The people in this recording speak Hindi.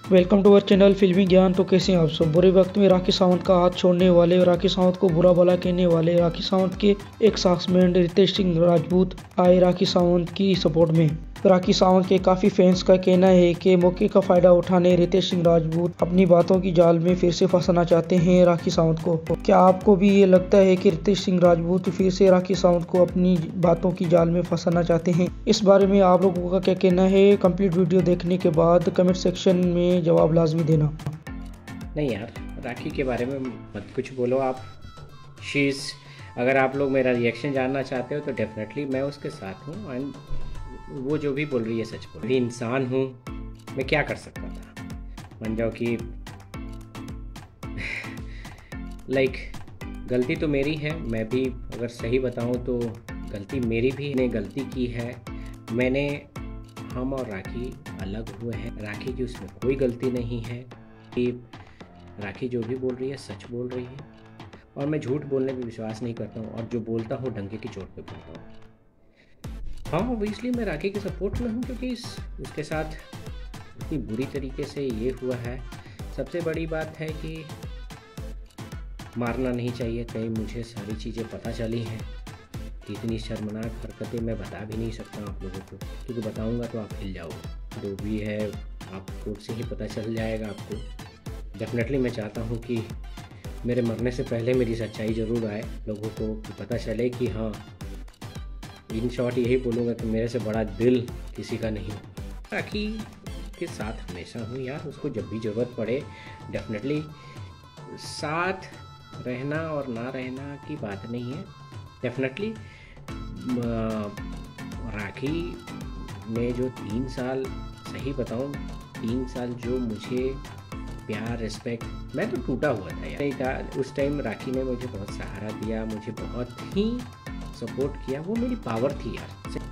वेलकम टू अवर चैनल फिल्मी ज्ञान। तो कैसे हैं आप सब। बुरे वक्त में राखी सावंत का हाथ छोड़ने वाले, राखी सावंत को बुरा भला कहने वाले राखी सावंत के एक साक्समैन रितेश सिंह राजपूत आए राखी सावंत की सपोर्ट में। राखी सावंत के काफ़ी फैंस का कहना है कि मौके का फ़ायदा उठाने रितेश सिंह राजपूत अपनी बातों की जाल में फिर से फंसाना चाहते हैं राखी सावंत को। क्या आपको भी ये लगता है कि रितेश सिंह राजपूत फिर से राखी सावंत को अपनी बातों की जाल में फंसाना चाहते हैं? इस बारे में आप लोगों का क्या कहना है? कंप्लीट वीडियो देखने के बाद कमेंट सेक्शन में जवाब लाजमी देना। नहीं यार, राखी के बारे में मत कुछ बोलो आप। शीज़, अगर आप लोग मेरा रिएक्शन जानना चाहते हो तो डेफिनेटली मैं उसके साथ हूँ। एंड वो जो भी बोल रही है सच बोल रही है। इंसान हूँ, मैं क्या कर सकता था। मान जाओ कि लाइक गलती तो मेरी है। मैं भी अगर सही बताऊँ तो गलती मेरी भी ने गलती की है। हम और राखी अलग हुए हैं। राखी की उसमें कोई गलती नहीं है कि राखी जो भी बोल रही है सच बोल रही है। और मैं झूठ बोलने पे विश्वास नहीं करता हूँ, और जो बोलता हूँ डंके की चोट पे बोलता हूँ। हाँ, ऑब्वियसली मैं राखी के सपोर्ट में हूँ, क्योंकि उसके साथ इतनी बुरी तरीके से ये हुआ है। सबसे बड़ी बात है कि मारना नहीं चाहिए था। मुझे सारी चीज़ें पता चली हैं कि इतनी शर्मनाक हरकतें मैं बता भी नहीं सकता आप लोगों को, क्योंकि बताऊंगा तो आप हिल जाओगे। जो भी है आपको से ही पता चल जाएगा आपको। डेफिनेटली मैं चाहता हूँ कि मेरे मरने से पहले मेरी सच्चाई ज़रूर आए, लोगों को पता चले कि हाँ, इन शॉर्ट यही बोलूँगा कि मेरे से बड़ा दिल किसी का नहीं। राखी के साथ हमेशा हूँ यार। उसको जब भी ज़रूरत पड़े डेफिनेटली साथ रहना और ना रहना की बात नहीं है। डेफिनेटली राखी ने जो 3 साल, सही बताऊँ 3 साल जो मुझे प्यार, रिस्पेक्ट, मैं तो टूटा हुआ था यार। नहीं था उस टाइम। राखी ने मुझे बहुत सहारा दिया, मुझे बहुत ही सपोर्ट किया। वो मेरी पावर थी यार।